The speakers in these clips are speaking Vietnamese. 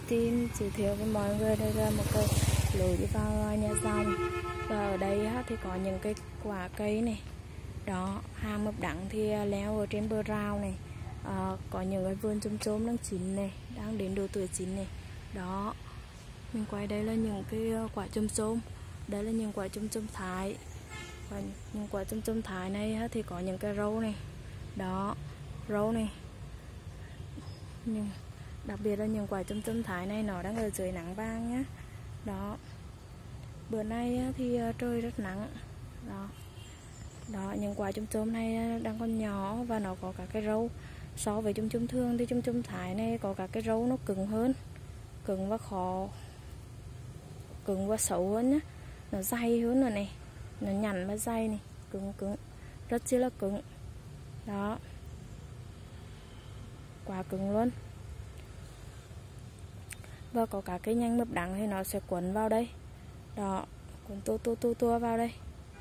tin giới thiệu với mọi người đây là một cái lối đi vào nhà dòng. Và ở đây thì có những cái quả cây này đó, hàng mướp đắng thì leo ở trên bờ rào này. Có những cái vườn chôm chôm đang chín này, đang đến độ tuổi chín này đó. Mình quay đây là những cái quả chôm chôm, đây là những quả chôm chôm Thái. Và những quả chôm chôm Thái này thì có những cái râu này đó, râu này. Nhưng đặc biệt là những quả chôm chôm Thái này nó đang ở dưới nắng vàng nhá. Đó. Bữa nay thì trời rất nắng. Đó. Đó, những quả chôm chôm này đang còn nhỏ và nó có cả cái râu. So với chôm chôm thường thì chôm chôm Thái này có cả cái râu nó cứng hơn, cứng và khó, cứng và xấu hơn nhá. Nó dày hơn rồi này, nó nhẵn và dày này, cứng cứng, rất chi là cứng. Đó. Quá cứng luôn. Và có cả cái nhánh mướp đắng thì nó sẽ quấn vào đây. Đó, cuốn tua vào đây.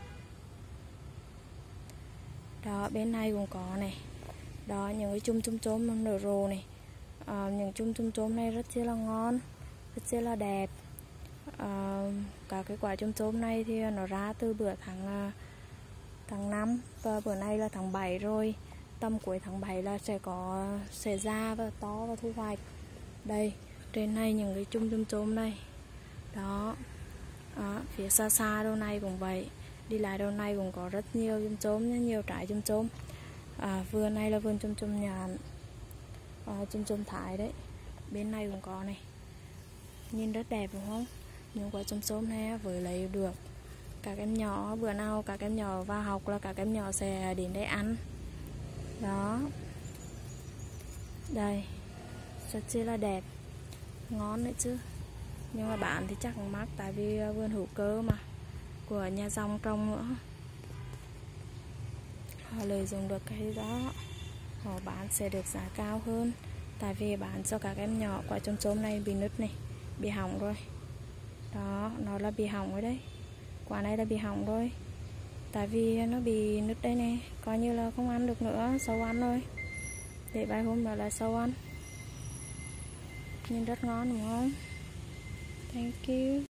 Đó, bên này cũng có này. Đó, những cái chum chôm nở rộ này. Những chum chôm này rất là ngon, rất là đẹp. Cả cái quả chum chôm này thì nó ra từ bữa tháng 5 và bữa nay là tháng 7 rồi. Tầm cuối tháng 7 là sẽ ra và to và thu hoạch. Đây, trên này những cái chum chôm này. Đó. Phía xa đâu này cũng vậy. Đi lại đâu này cũng có rất nhiều chum chôm, nhiều trái chum chôm. Vườn này là vườn chum chôm nhàn, chum chôm Thái đấy. Bên này cũng có này, nhìn rất đẹp đúng không? Những quả chum chôm này vừa lấy được. Các em nhỏ bữa nào các em nhỏ vào học là các em nhỏ sẽ đến đây ăn. Đó. Đây, rất là đẹp, ngon đấy chứ. Nhưng mà bán thì chắc cũng mắc, tại vì vườn hữu cơ mà, của nhà dòng trồng nữa. Họ lợi dụng được cái đó, họ bán sẽ được giá cao hơn. Tại vì bán cho các em nhỏ. Quả chôm chôm này bị nứt này, bị hỏng rồi. Đó, nó là bị hỏng rồi đấy. Quả này là bị hỏng rồi, tại vì nó bị nứt đây nè, coi như là không ăn được nữa, sâu ăn rồi. Để vài hôm nữa là sâu ăn. Nhưng rất ngon đúng không? Thank you.